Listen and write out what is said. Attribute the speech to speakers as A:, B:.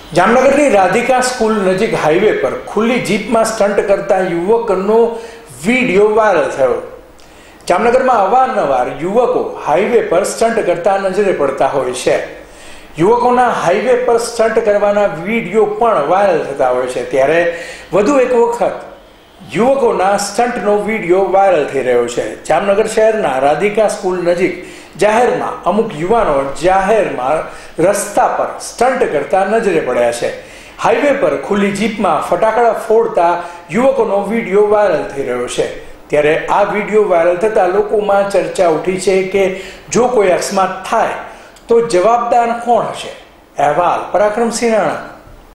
A: જામનગરની રાધિકા સ્કૂલ નજીક હાઈવે પર ખુલ્લી જીપમાં સ્ટન્ટ કરતા યુવકનો વિડીયો વાયરલ થયો। જામનગરમાં અવારનવાર યુવકો હાઈવે પર સ્ટન્ટ કરતા નજરે પડતા હોય છે। યુવકોના હાઈવે પર સ્ટન્ટ કરવાના વિડીયો પણ વાયરલ થતા હોય છે। ત્યારે વધુ એક વખત યુવકોના સ્ટન્ટનો વિડીયો વાયરલ થઈ રહ્યો છે। જામનગર શહેરના રાધિકા સ્કૂલ નજીક જાહેરમાં અમુક યુવાનો જાહેરમાં રસ્તા પર સ્ટન્ટ કરતા નજરે પડ્યા છે। હાઈવે પર ખુલ્લી જીપમાં ફટાકડા ફોડતા યુવકોનો વિડીયો વાયરલ થઈ રહ્યો છે। ત્યારે આ વિડીયો વાયરલ થતા લોકોમાં ચર્ચા ઉઠી છે કે જો કોઈ અકસ્માત થાય તો જવાબદાર કોણ હશે? અહેવાલ પરાક્રમસિંહ રાણા।